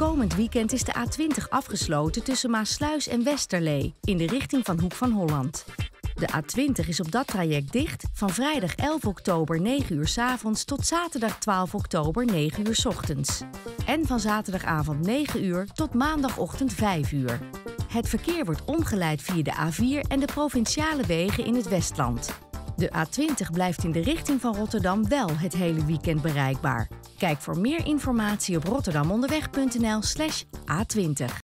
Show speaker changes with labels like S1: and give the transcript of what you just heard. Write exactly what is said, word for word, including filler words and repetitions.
S1: Komend weekend is de A twintig afgesloten tussen Maassluis en Westerlee in de richting van Hoek van Holland. De A twintig is op dat traject dicht van vrijdag elf oktober negen uur 's avonds tot zaterdag twaalf oktober negen uur 's ochtends. En van zaterdagavond negen uur tot maandagochtend vijf uur. Het verkeer wordt omgeleid via de A vier en de provinciale wegen in het Westland. De A twintig blijft in de richting van Rotterdam wel het hele weekend bereikbaar. Kijk voor meer informatie op rotterdamonderweg punt n l slash A twintig.